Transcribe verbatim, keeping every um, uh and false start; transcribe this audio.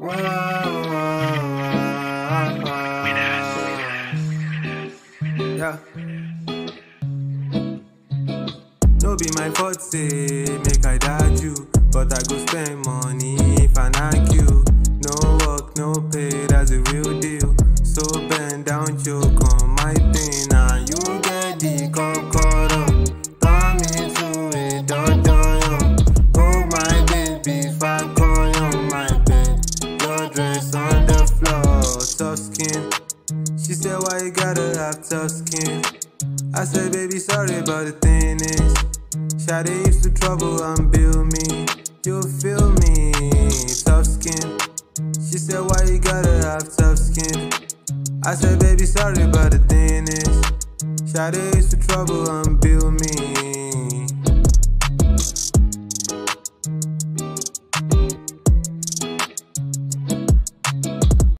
Yeah. No be my fault say make I dodge you, but I go spend money if I knock you. No work, no pay, that's a real deal. So bend down, choke on my thing, and you get the kokoro. Turn me to a dodo. Oh my baby, fuck on my bed. Your dress on the floor, tough skin. She said, why you gotta have tough skin? I said, baby, sorry, but the thing is, Shawty used to trouble and build me. You feel me, tough skin. She said, why you gotta have tough skin? I said, baby, sorry, but the thing is, Shawty used to trouble and build me.